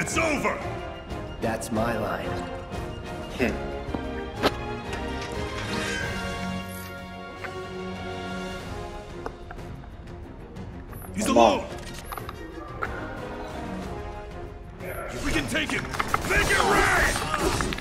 It's over! That's my line. He's alone! We can take him! Make it right!